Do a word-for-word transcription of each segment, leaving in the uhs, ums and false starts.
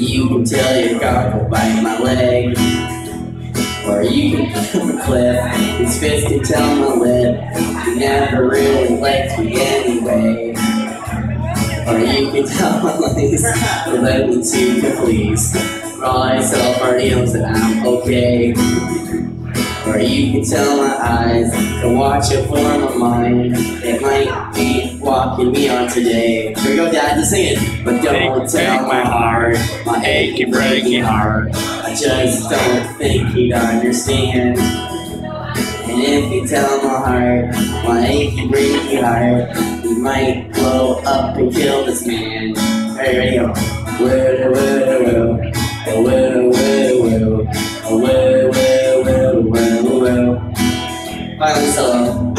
You can tell your cock will bite my leg, or you can kill the cliff. His fist can tell my lip he never really liked me anyway. Or you can tell my legs without me to can please. For all myself already knows that I'm okay. Or you can tell my eyes to watch it for my mind. It might be walking me on today. Here we go, Dad, just sing it. But don't tell my heart, my achy, breaky heart. I just don't think he'd understand. And if you tell my heart, my achy, breaky heart, he might blow up and kill this man. Alright, ready, go. Woo, woo, woo, woo, woo, woo, woo, woo, woo, woo, woo. Violin solo.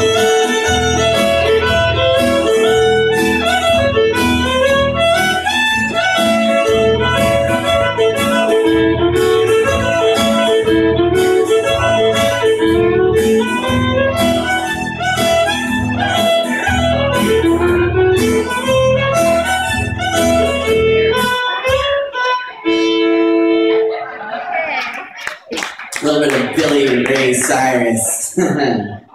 A little bit of Billy Ray Cyrus.